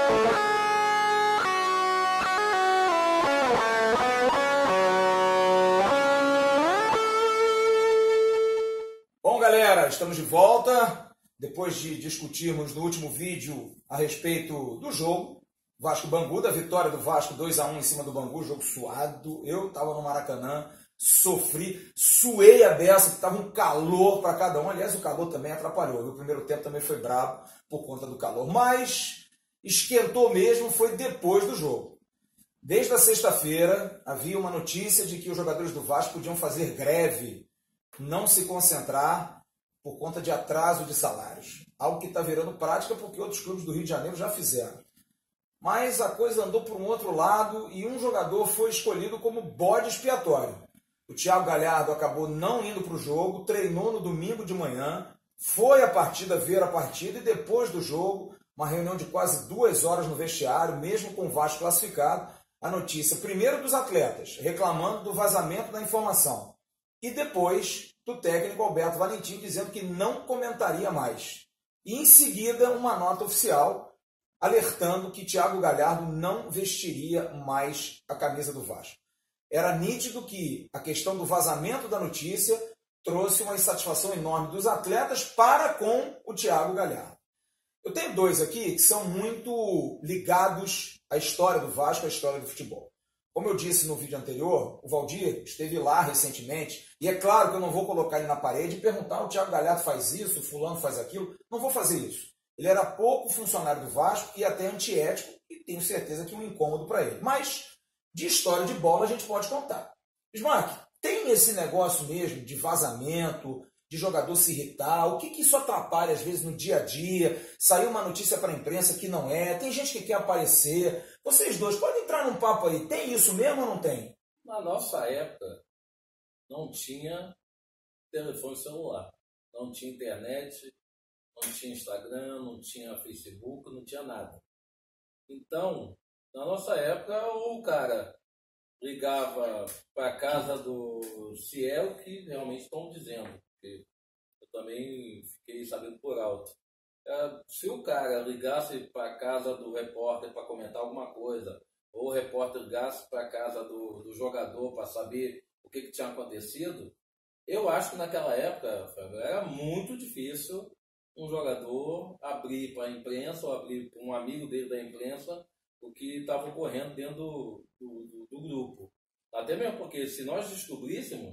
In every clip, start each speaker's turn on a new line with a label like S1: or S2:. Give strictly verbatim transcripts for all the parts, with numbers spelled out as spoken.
S1: Bom, galera, estamos de volta. Depois de discutirmos no último vídeo a respeito do jogo, Vasco-Bangu, da vitória do Vasco dois a um em cima do Bangu, jogo suado. Eu estava no Maracanã, sofri, suei a beça, que estava um calor para cada um. Aliás, o calor também atrapalhou. O primeiro tempo também foi brabo por conta do calor. Mas esquentou mesmo foi depois do jogo. Desde a sexta-feira havia uma notícia de que os jogadores do Vasco podiam fazer greve, não se concentrar por conta de atraso de salários. Algo que está virando prática porque outros clubes do Rio de Janeiro já fizeram. Mas a coisa andou por um outro lado e um jogador foi escolhido como bode expiatório. O Thiago Galhardo acabou não indo para o jogo, treinou no domingo de manhã, foi à partida ver a partida e depois do jogo, uma reunião de quase duas horas no vestiário, mesmo com o Vasco classificado, a notícia primeiro dos atletas, reclamando do vazamento da informação, e depois do técnico Alberto Valentim dizendo que não comentaria mais. E em seguida uma nota oficial alertando que Thiago Galhardo não vestiria mais a camisa do Vasco. Era nítido que a questão do vazamento da notícia trouxe uma insatisfação enorme dos atletas para com o Thiago Galhardo. Eu tenho dois aqui que são muito ligados à história do Vasco, à história do futebol. Como eu disse no vídeo anterior, o Valdir esteve lá recentemente, e é claro que eu não vou colocar ele na parede e perguntar: o Thiago Galhardo faz isso, o fulano faz aquilo. Não vou fazer isso. Ele era pouco funcionário do Vasco e até antiético, e tenho certeza que um incômodo para ele. Mas de história de bola a gente pode contar. Bismarck, tem esse negócio mesmo de vazamento, de jogador se irritar? O que, que isso atrapalha às vezes no dia a dia? Saiu uma notícia para a imprensa que não é, tem gente que quer aparecer. Vocês dois podem entrar num papo aí, tem isso mesmo ou não tem?
S2: Na nossa época não tinha telefone celular, não tinha internet, não tinha Instagram, não tinha Facebook, não tinha nada. Então, na nossa época, o cara ligava para a casa do Ciel, que realmente estão dizendo, porque eu também fiquei sabendo por alto. Se o cara ligasse para a casa do repórter para comentar alguma coisa, ou o repórter ligasse para a casa do, do jogador para saber o que, que tinha acontecido, eu acho que naquela época era muito difícil um jogador abrir para a imprensa ou abrir para um amigo dele da imprensa o que estava ocorrendo dentro do, do, do grupo. Até mesmo porque se nós descobríssemos,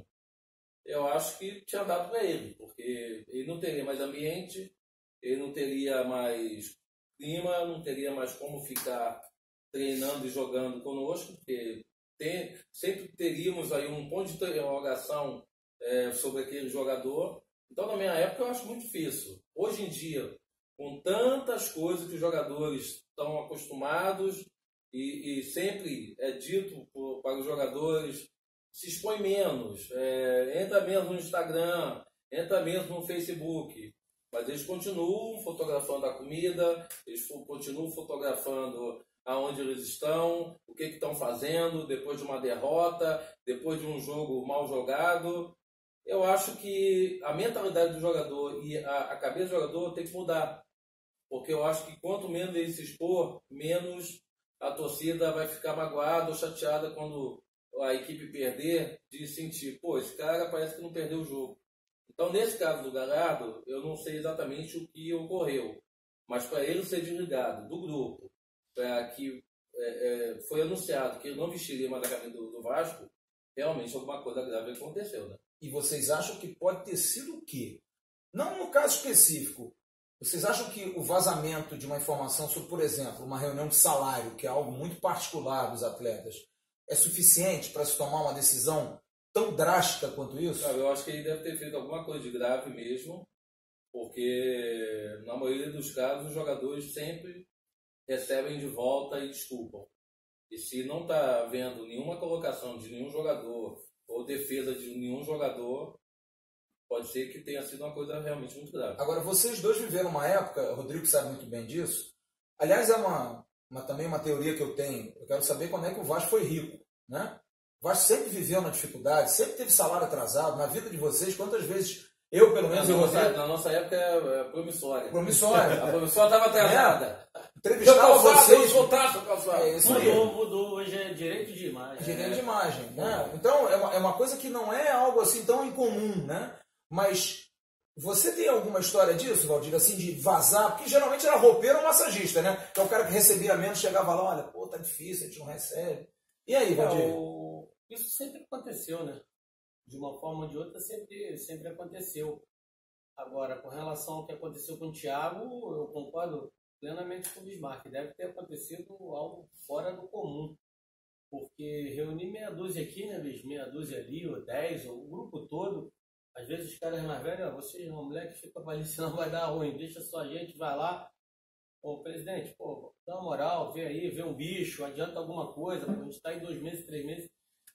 S2: eu acho que tinha dado para ele, porque ele não teria mais ambiente, ele não teria mais clima, não teria mais como ficar treinando e jogando conosco, porque tem, sempre teríamos aí um ponto de interrogação é, sobre aquele jogador. Então, na minha época, eu acho muito difícil. Hoje em dia, com tantas coisas que os jogadores estão acostumados e, e sempre é dito por, para os jogadores, se expõe menos, é, entra menos no Instagram, entra menos no Facebook, mas eles continuam fotografando a comida, eles continuam fotografando aonde eles estão, o que, que estão fazendo depois de uma derrota, depois de um jogo mal jogado. Eu acho que a mentalidade do jogador e a, a cabeça do jogador tem que mudar, porque eu acho que quanto menos ele se expor, menos a torcida vai ficar magoada ou chateada quando a equipe perder, de sentir, pô, esse cara parece que não perdeu o jogo. Então, nesse caso do Galhardo, eu não sei exatamente o que ocorreu, mas para ele ser desligado do grupo, para que é, é, foi anunciado que ele não vestiria mais a camisa do, do Vasco, realmente alguma coisa grave aconteceu, né?
S1: E vocês acham que pode ter sido o quê? Não no caso específico. Vocês acham que o vazamento de uma informação sobre, por exemplo, uma reunião de salário, que é algo muito particular dos atletas, é suficiente para se tomar uma decisão tão drástica quanto isso?
S2: Cara, eu acho que ele deve ter feito alguma coisa de grave mesmo, porque na maioria dos casos os jogadores sempre recebem de volta e desculpam. E se não está havendo nenhuma colocação de nenhum jogador ou defesa de nenhum jogador, pode ser que tenha sido uma coisa realmente muito grave.
S1: Agora, vocês dois viveram uma época, o Rodrigo sabe muito bem disso, aliás, é uma, uma, também uma teoria que eu tenho, eu quero saber quando é que o Vasco foi rico, né? O Vasco sempre viveu na dificuldade, sempre teve salário atrasado. Na vida de vocês, quantas vezes Eu, pelo menos,
S2: na,
S1: eu
S2: nossa,
S1: Rodrigo,
S2: na nossa época é promissória.
S1: promissória.
S2: A promissória estava atrasada.
S1: Entrevistava vocês.
S2: Voltar, seu calçado.
S1: É isso aí.
S3: Mudou, mudou. Hoje é direito de imagem.
S1: Direito
S3: é.
S1: de imagem, né? Então, é uma, é uma coisa que não é algo assim tão incomum, né? Mas você tem alguma história disso, Valdir, assim, de vazar? Porque geralmente era roupeiro ou massagista, né? Que é o cara que recebia menos, chegava lá, olha, pô, tá difícil, a gente não recebe. E aí, Valdir?
S3: É, o... Isso sempre aconteceu, né? De uma forma ou de outra, sempre, sempre aconteceu. Agora, com relação ao que aconteceu com o Thiago, eu concordo plenamente com o Bismarck. Deve ter acontecido algo fora do comum. Porque reunir meia dúzia aqui, né, bicho? Meia dúzia ali, ou dez, ou o grupo todo. Às vezes os caras mais velhos, ó, vocês, uma mulher que fica ali, senão vai dar ruim. Deixa só a gente, vai lá. Ô, presidente, pô, dá uma moral, vê aí, vê um bicho, adianta alguma coisa. A gente tá em dois meses, três meses.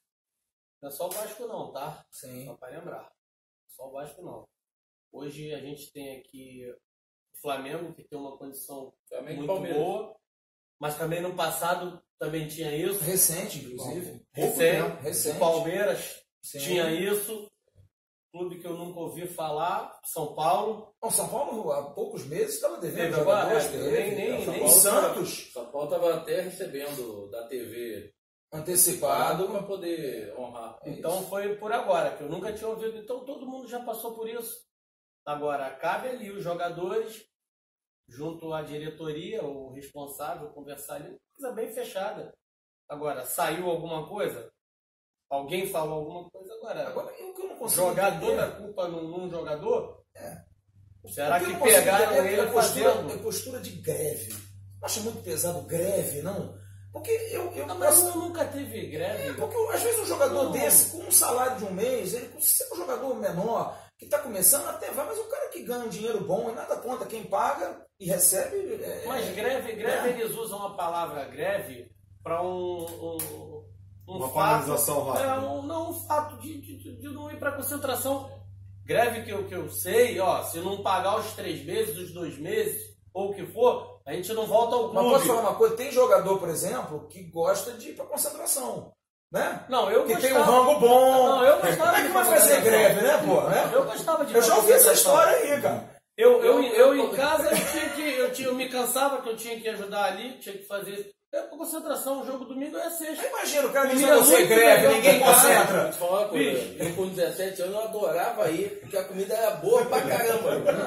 S3: Não é só o Vasco não, tá?
S1: Sim.
S3: Só para lembrar. Só o Vasco não. Hoje a gente tem aqui o Flamengo, que tem uma condição
S2: Flamengo e
S3: muito
S2: Palmeiras.
S3: boa, mas também no passado também tinha isso.
S1: Recente, inclusive.
S3: Recente.
S1: Recente.
S3: O Palmeiras
S1: Sim.
S3: tinha isso. Clube que eu nunca ouvi falar, São Paulo.
S1: Bom, São Paulo, há poucos meses, estava devendo
S3: Teve
S1: jogadores.
S3: agora,
S1: teve.
S3: nem- nem-
S1: São
S3: nem
S1: Paulo, Santos,
S2: São Paulo estava até recebendo da T V
S1: antecipado.
S2: para poder honrar.
S1: É
S3: Então
S1: isso.
S3: foi por agora, que eu nunca tinha ouvido. Então todo mundo já passou por isso. Agora, cabe ali os jogadores, junto à diretoria, o responsável, conversar ali, coisa bem fechada. Agora, saiu alguma coisa? Alguém falou alguma coisa? Agora,
S1: Agora, o que eu não consigo
S3: jogar
S1: entender-
S3: toda a culpa num, num jogador?
S1: É.
S3: Será
S1: O eu
S3: que
S1: não consigo
S3: pegaram
S1: entender é
S3: ele
S1: a postura,
S3: fazendo?
S1: a postura de greve. Não acha muito pesado greve, não? Porque eu... eu
S3: Não, mas
S1: eu-
S3: nunca teve greve.
S1: Porque às vezes um jogador
S3: Não.
S1: desse, com um salário de um mês, ele, se é um jogador menor, que está começando, até vai, mas o cara que ganha um dinheiro bom e nada conta, quem paga e recebe. É,
S3: Mas greve, greve
S1: É.
S3: eles usam a palavra greve para um, um, um
S4: Uma
S3: fato,
S4: paralisação rápida.
S3: É, um, não um fato de, de, de não ir para concentração. Greve que eu, que eu sei, ó, se não pagar os três meses, os dois meses, ou o que for, a gente não volta ao
S1: Mas
S3: clube.
S1: posso falar uma coisa? Tem jogador, por exemplo, que gosta de ir para concentração. Né?
S3: Não, eu
S1: Que
S3: gostava.
S1: tem um rango bom.
S3: Não, eu gostava
S1: Como é
S3: de
S1: que vai fazer
S3: concentração.
S1: greve, né, pô? Né?
S3: Eu gostava de
S1: Eu já ouvi essa
S3: concentração.
S1: história aí, cara.
S3: Eu, eu, eu, em casa, eu, tinha que, eu, tinha, eu me cansava que eu tinha que ajudar ali, tinha que fazer isso. Eu, com concentração, o jogo domingo é sexta.
S1: Aí imagina, o cara diz
S3: Comida
S1: que você
S3: muito
S1: greve,
S3: legal.
S1: ninguém
S2: Vou
S1: concentra.
S2: te falar uma coisa, eu com dezessete anos eu adorava ir, porque a comida era boa pra caramba.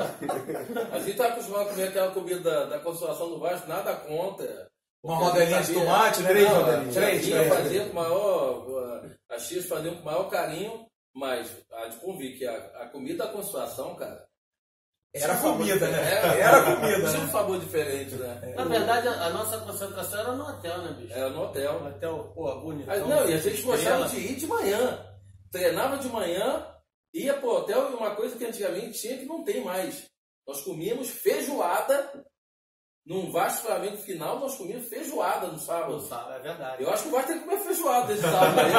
S2: A gente tá acostumado a comer aquela comida da, da consolação do Vasco, nada contra.
S1: Uma rodelinha de tomate, né?
S4: Três
S1: Não,
S4: rodelinhas.
S1: Três,
S2: Ia
S1: três.
S2: fazer com maior, as tias faziam com o maior carinho, mas a de convir que a, a comida da consolação, cara,
S1: Era comida, né?
S2: Era,
S1: Era comida,
S2: tinha um
S1: né?
S2: sabor diferente, né?
S3: Na verdade, a, a nossa concentração era no hotel, né, bicho?
S2: Era no hotel.
S3: No hotel, pô, bonitão.
S2: Aí, não, e a gente gostava
S3: estrela.
S2: de ir de manhã. Treinava de manhã, ia pro hotel, e uma coisa que antigamente tinha que não tem mais. Nós comíamos feijoada. Num Vasco Flamengo final, nós comíamos feijoada no
S3: Não
S2: sábado.
S3: sabe, é verdade.
S2: Eu acho que o Vasco tem que comer feijoada esse sábado aí.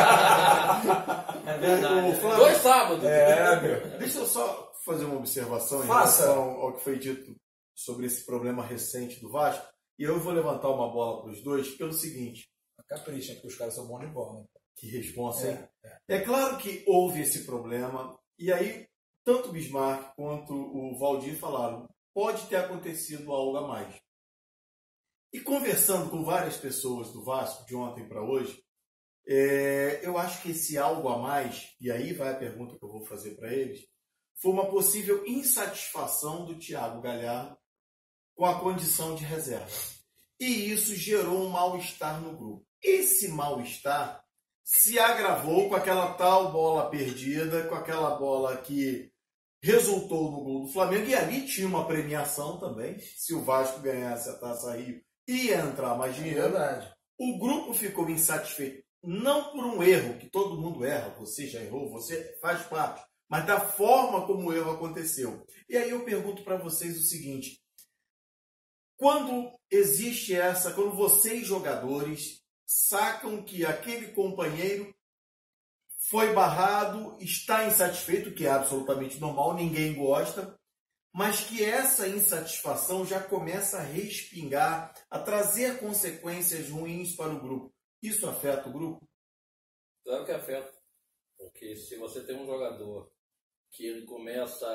S3: É verdade.
S4: O Flávio-
S2: Dois sábados.
S1: É, meu.
S4: Deixa eu só fazer uma observação em
S1: Faça.
S4: relação ao que foi dito sobre esse problema recente do Vasco. E eu vou levantar uma bola para os dois pelo seguinte.
S1: Capricha, porque os caras são bons de bola. Né?
S4: Que responsa, hein?
S1: É,
S4: É claro que houve esse problema. E aí, tanto o Bismarck quanto o Valdir falaram, pode ter acontecido algo a mais. E conversando com várias pessoas do Vasco, de ontem para hoje, é, eu acho que esse algo a mais, e aí vai a pergunta que eu vou fazer para eles, foi uma possível insatisfação do Thiago Galhardo com a condição de reserva. E isso gerou um mal-estar no grupo. Esse mal-estar se agravou com aquela tal bola perdida, com aquela bola que resultou no gol do Flamengo, e ali tinha uma premiação também. Se o Vasco ganhasse a Taça Rio, ia entrar mais
S1: É
S4: dinheiro.
S1: verdade.
S4: O grupo ficou insatisfeito, não por um erro, que todo mundo erra, você já errou, você faz parte, mas da forma como o erro aconteceu. E aí eu pergunto para vocês o seguinte, quando existe essa, quando vocês jogadores sacam que aquele companheiro foi barrado, está insatisfeito, que é absolutamente normal, ninguém gosta, mas que essa insatisfação já começa a respingar, a trazer consequências ruins para o grupo. Isso afeta o grupo?
S2: Claro que afeta. Porque se você tem um jogador que ele começa...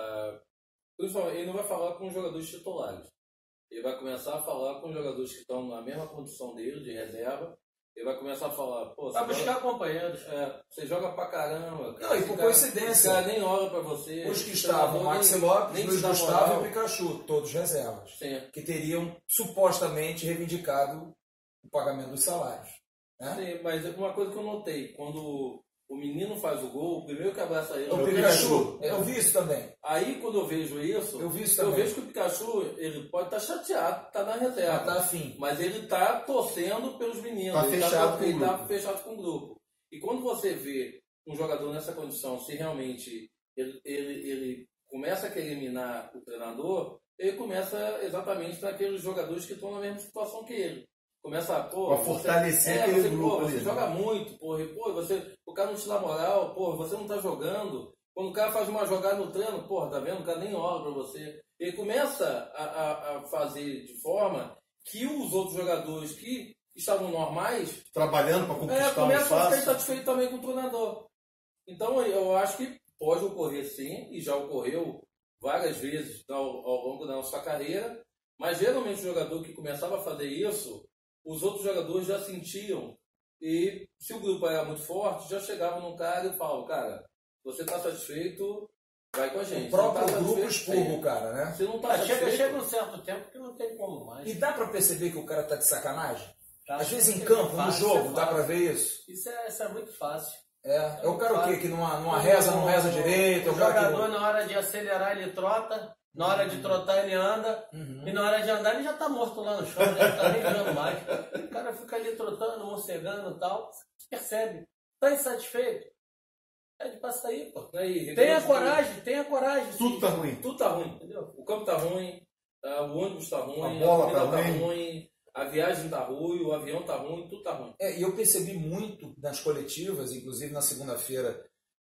S2: Ele não vai falar com os jogadores titulares. Ele vai começar a falar com os jogadores que estão na mesma condição dele, de reserva. Ele vai começar a falar, pô,
S3: vai buscar
S2: joga...
S3: companheiros.
S2: É, você joga pra caramba. Cara.
S1: Não, e por
S2: cara,
S1: coincidência.
S2: Esse cara nem olha pra você.
S1: Os que estavam, Maxi Lopes, Luiz Gustavo e o Pikachu, todos reservas.
S2: Sim.
S1: Que teriam supostamente reivindicado o pagamento dos salários. Né?
S2: Sim, mas uma coisa que eu notei, quando o menino faz o gol, o primeiro que abraça ele
S1: é o Pikachu. Eu vi isso também.
S2: Aí quando eu vejo isso,
S1: eu, vi isso
S2: eu
S1: também.
S2: vejo que o Pikachu ele pode estar chateado, está na reserva.
S1: Tá afim.
S2: Mas ele está torcendo pelos meninos.
S4: Tá
S2: ele
S4: fechado,
S2: está tá fechado com o grupo. E quando você vê um jogador nessa condição, se realmente ele, ele, ele começa a querer eliminar o treinador, ele começa exatamente naqueles jogadores que estão na mesma situação que ele. Começa a, pô,
S4: pra fortalecer
S2: é,
S4: aquele
S2: você,
S4: grupo
S2: pô,
S4: ali.
S2: Você joga muito, porra, pô, você, o cara não te dá moral, porra, você não tá jogando. Quando o cara faz uma jogada no treino, porra, tá vendo? O cara nem olha pra você. Ele começa a, a, a fazer de forma que os outros jogadores que estavam normais
S4: trabalhando para conquistar
S2: é, começam
S4: um
S2: a ficar
S4: espaço.
S2: insatisfeitos também com o treinador. Então eu acho que pode ocorrer sim, e já ocorreu várias vezes ao, ao longo da nossa carreira, mas geralmente o jogador que começava a fazer isso, os outros jogadores já sentiam, e se o grupo era muito forte, já chegavam no cara e falavam, cara, você está satisfeito, vai com a gente.
S1: O próprio
S2: tá
S1: grupo expurga o cara, né?
S2: Você não tá
S3: Ah, chega,
S2: satisfeito.
S3: chega um certo tempo que não tem como mais.
S1: E dá pra perceber que o cara tá de sacanagem?
S3: Tá?
S1: Às vezes em
S3: É
S1: campo, no
S3: fácil,
S1: jogo,
S3: é
S1: dá
S3: fácil.
S1: pra ver isso?
S3: Isso é, isso é muito fácil.
S1: É, é o cara o quê? Que numa, numa
S3: O-
S1: reza não reza direito, é
S3: O
S1: o cara que
S3: jogador,
S1: não-
S3: na hora de acelerar, ele trota. Na hora de trotar, ele anda.
S1: Uhum.
S3: E na hora de andar, ele já tá morto lá no chão, já não tá nem vendo mais. O cara fica ali trotando, morcegando e tal. Você percebe. Tá insatisfeito? Pede pra sair, pô.
S2: Aí,
S3: Tenha
S2: Ribeirão,
S3: coragem, tenha coragem.
S4: Tudo
S3: sim.
S4: tá ruim.
S2: Tudo tá ruim.
S3: Entendeu?
S2: O campo tá ruim, tá, o ônibus tá ruim,
S4: A bola
S2: comida
S4: tá
S2: tá
S4: ruim.
S2: ruim, a viagem tá ruim, o avião tá ruim, tudo tá ruim.
S1: É, e eu percebi muito nas coletivas, inclusive na segunda-feira,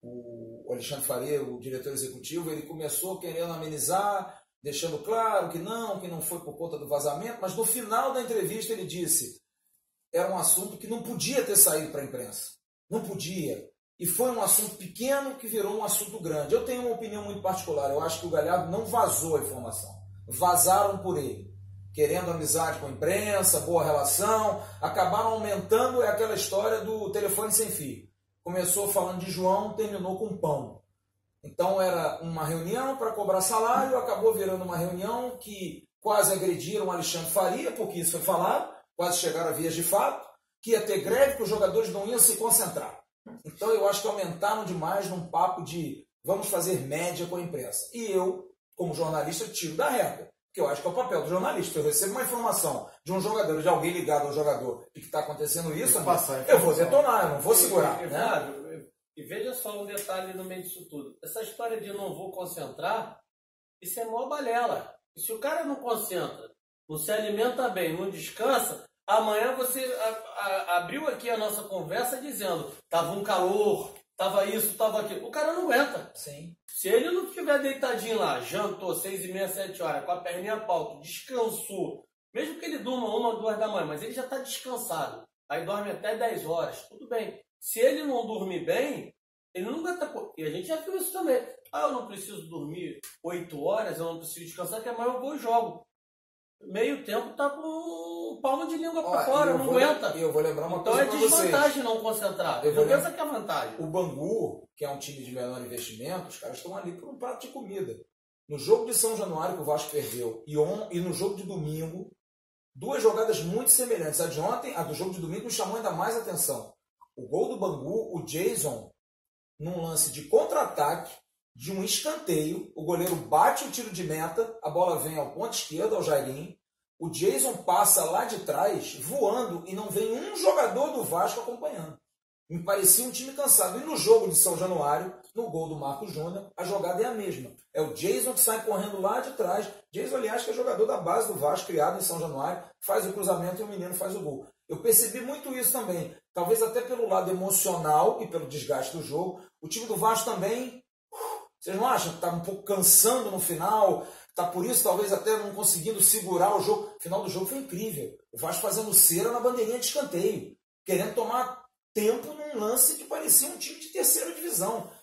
S1: o Alexandre Faria, o diretor executivo, ele começou querendo amenizar, deixando claro que não, que não foi por conta do vazamento, mas no final da entrevista ele disse era um assunto que não podia ter saído para a imprensa. Não podia. E foi um assunto pequeno que virou um assunto grande. Eu tenho uma opinião muito particular. Eu acho que o Galhardo não vazou a informação. Vazaram por ele. Querendo amizade com a imprensa, boa relação. Acabaram aumentando, é aquela história do telefone sem fio. Começou falando de João, terminou com pão. Então era uma reunião para cobrar salário, acabou virando uma reunião que quase agrediram o Alexandre Faria, porque isso foi falado, quase chegaram a vias de fato, que ia ter greve, que os jogadores não iam se concentrar. Então eu acho que aumentaram demais num papo de vamos fazer média com a imprensa. E eu, como jornalista, tiro da reta, porque eu acho que é o papel do jornalista. Eu recebo uma informação de um jogador, de alguém ligado ao jogador, e que está acontecendo isso, amigo, eu vou detonar, eu não vou segurar.
S3: E, e,
S1: né?
S3: Flávio, e veja só um detalhe no meio disso tudo. Essa história de não vou concentrar, isso é mó balela. E se o cara não concentra, não se alimenta bem, não descansa, amanhã você a, a, abriu aqui a nossa conversa dizendo tava um calor, tava isso, tava aquilo. O cara não aguenta.
S1: Sim.
S3: Se ele não estiver deitadinho lá, jantou seis e meia, sete horas, com a perninha pauta, descansou, mesmo que ele durma uma ou duas da manhã, mas ele já está descansado, aí dorme até dez horas, tudo bem. Se ele não dormir bem, ele não aguenta. E a gente já viu isso também. Ah, eu não preciso dormir oito horas, eu não preciso descansar, que amanhã eu vou e jogo. Meio tempo tá com um palmo de língua para fora,
S1: eu
S3: não
S1: vou,
S3: aguenta.
S1: E eu vou lembrar uma
S3: Então
S1: coisa
S3: é
S1: para vocês.
S3: desvantagem não concentrar.
S1: Eu
S3: Não
S1: vou
S3: pensa que é vantagem.
S1: O Bangu, que é um time de menor investimento, os caras estão ali por um prato de comida. No jogo de São Januário que o Vasco perdeu e, on, e no jogo de domingo, duas jogadas muito semelhantes. A de ontem, a do jogo de domingo, me chamou ainda mais atenção. O gol do Bangu, o Jason, num lance de contra-ataque, de um escanteio, o goleiro bate o tiro de meta, a bola vem ao ponto esquerdo, ao Jairim, o Jason passa lá de trás, voando, e não vem um jogador do Vasco acompanhando. Me parecia um time cansado. E no jogo de São Januário, no gol do Marcos Júnior, a jogada é a mesma. É o Jason que sai correndo lá de trás. Jason, aliás, que é jogador da base do Vasco, criado em São Januário, faz o cruzamento e o menino faz o gol. Eu percebi muito isso também. Talvez até pelo lado emocional e pelo desgaste do jogo. O time do Vasco também, vocês não acham que está um pouco cansando no final? Está por isso, talvez até não conseguindo segurar o jogo. O final do jogo foi incrível. O Vasco fazendo cera na bandeirinha de escanteio, querendo tomar tempo num lance que parecia um time de terceira divisão.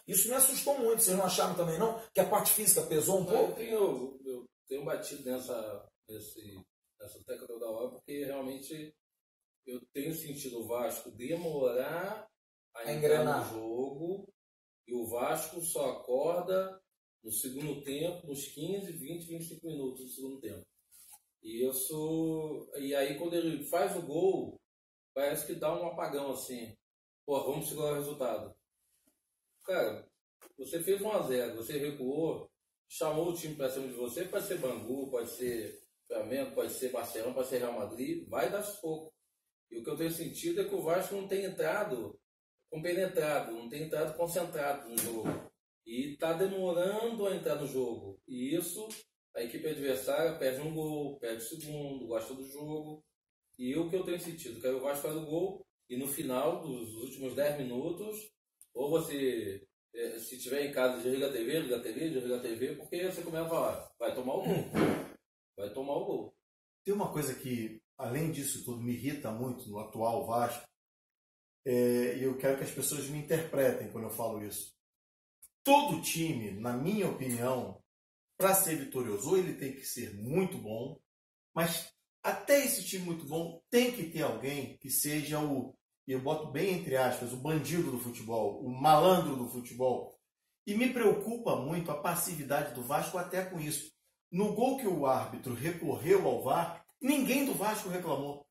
S1: Isso me assustou muito. Vocês não acharam também, não? Que a parte física pesou um pouco?
S2: Eu tenho, eu tenho batido nessa, nesse, nessa tecla da hora, porque realmente eu tenho sentido o Vasco demorar a,
S1: a
S2: entrar
S1: engrenar
S2: no jogo, e o Vasco só acorda no segundo tempo, nos quinze, vinte, vinte e cinco minutos do segundo tempo. E isso, e aí quando ele faz o gol, parece que dá um apagão assim. Pô, vamos segurar o resultado. Cara, você fez um a zero, você recuou, chamou o time para cima de você, pode ser Bangu, pode ser Flamengo, pode ser Barcelona, pode ser Real Madrid, vai dar sufoco. E o que eu tenho sentido é que o Vasco não tem entrado compenetrado, não tem entrado concentrado no jogo. E está demorando a entrar no jogo. E isso, a equipe adversária perde um gol, perde o segundo, gosta do jogo. E o que eu tenho sentido, que aí o Vasco faz o gol e no final dos últimos dez minutos, ou você, se estiver em casa, desliga a T V, liga a T V, desliga a T V, porque você começa a falar, vai tomar o gol. Vai tomar o gol.
S4: Tem uma coisa que, além disso tudo, me irrita muito no atual Vasco, é, e eu quero que as pessoas me interpretem quando eu falo isso. Todo time, na minha opinião, para ser vitorioso, ou ele tem que ser muito bom, mas até esse time muito bom tem que ter alguém que seja o, e eu boto bem entre aspas, o bandido do futebol, o malandro do futebol. E me preocupa muito a passividade do Vasco até com isso. No gol que o árbitro recorreu ao V A R, ninguém do Vasco reclamou.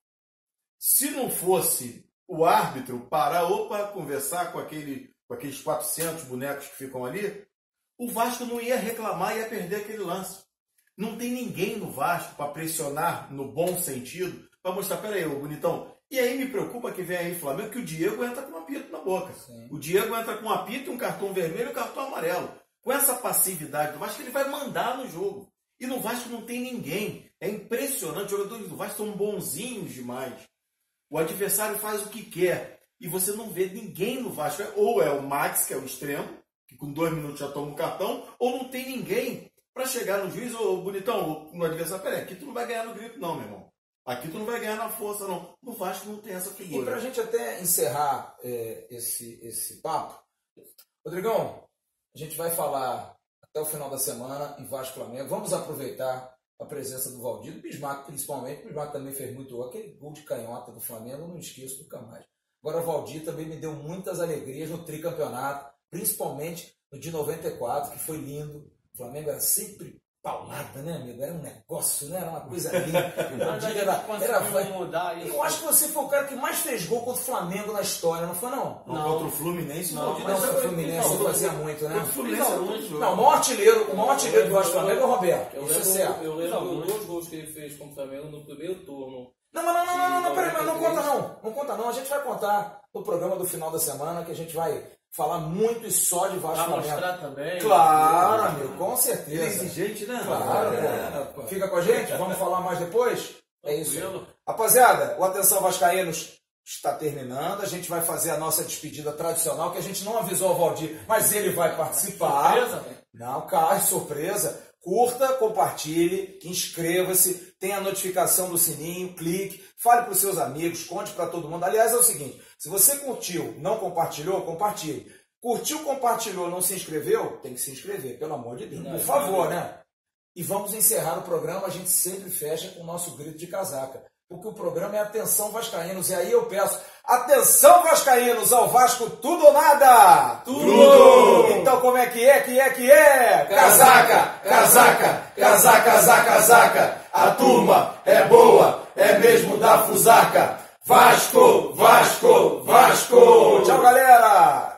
S4: Se não fosse o árbitro parar ou para conversar com, aquele, com aqueles quatrocentos bonecos que ficam ali, o Vasco não ia reclamar e ia perder aquele lance. Não tem ninguém no Vasco para pressionar no bom sentido, para mostrar, peraí, ô bonitão. E aí me preocupa que vem aí o Flamengo, que o Diego entra com um apito na boca. Sim. O Diego entra com um apito, um cartão vermelho e um cartão amarelo. Com essa passividade do Vasco, ele vai mandar no jogo. E no Vasco não tem ninguém. É impressionante. Os jogadores do Vasco são bonzinhos demais. O adversário faz o que quer. E você não vê ninguém no Vasco. Ou é o Max, que é o extremo, que com dois minutos já toma um cartão, ou não tem ninguém para chegar no juiz, ô bonitão, no adversário. Peraí, aqui tu não vai ganhar no grito não, meu irmão. Aqui tu não vai ganhar na força, não. No Vasco não tem essa figura.
S1: E para a gente até encerrar é, esse, esse papo, Rodrigão, a gente vai falar até o final da semana em Vasco Flamengo. Vamos aproveitar a presença do Valdir, do Bismarck principalmente. O Bismarck também fez muito gol. Aquele gol de canhota do Flamengo, eu não esqueço nunca mais. Agora o Valdir também me deu muitas alegrias no tricampeonato, principalmente no de noventa e quatro, que foi lindo. O Flamengo era sempre paulada, né, amigo? Era um negócio, né? Era uma coisa linda. era, era, era,
S3: mudar isso.
S1: Eu acho que você foi o cara que mais fez gol contra o Flamengo na história, não foi, não?
S4: Não, não. Contra o Fluminense,
S1: não. Não,
S4: Não,
S1: contra o Fluminense você fazia muito, né?
S4: O Fluminense não, não,
S1: não, o maior artilheiro, o maior artilheiro do Vasco Flamengo é o Roberto.
S2: Eu
S1: isso
S2: lembro,
S1: é certo.
S2: Eu lembro dois gols que ele fez contra o Flamengo no primeiro turno.
S1: Não, não, não, não, não, não, peraí, mas não conta não. Não conta não. A gente vai contar no programa do final da semana, que a gente vai falar muito e só de Vasco Flamengo.
S3: Vai mostrar também.
S1: Claro, amigo, com certeza.
S4: Ele é exigente, né?
S1: Claro,
S4: é,
S1: pô. Fica com a gente? Vamos falar mais depois? É isso. Rapaziada, o Atenção Vascaínos está terminando. A gente vai fazer a nossa despedida tradicional, que a gente não avisou ao Valdir, mas ele vai participar.
S3: Surpresa?
S1: Não, cara, surpresa. Curta, compartilhe, inscreva-se, tenha a notificação do sininho, clique, fale para os seus amigos, conte para todo mundo. Aliás, é o seguinte, se você curtiu, não compartilhou, compartilhe. Curtiu, compartilhou, não se inscreveu, tem que se inscrever, pelo amor de Deus. Por favor, né? E vamos encerrar o programa, a gente sempre fecha com o nosso grito de casaca. Porque o programa é Atenção Vascaínos. E aí eu peço, atenção Vascaínos, ao Vasco tudo ou nada?
S4: Tudo!
S1: Então como é que é, que é, que é? Casaca, casaca, casaca, casaca, casaca. A turma é boa, é mesmo da fusaca. Vasco, Vasco, Vasco! Tchau, galera!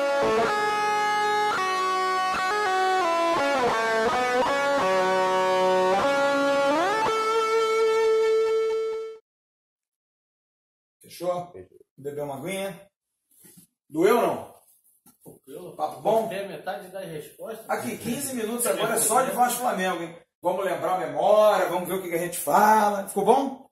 S1: Fechou? Bebeu uma aguinha? Doeu ou não?
S3: Tranquilo.
S1: Papo bom?
S3: Tem metade das respostas.
S1: Aqui, quinze minutos agora é só de Vasco Flamengo, hein? Vamos lembrar a memória, vamos ver o que a gente fala. Ficou bom?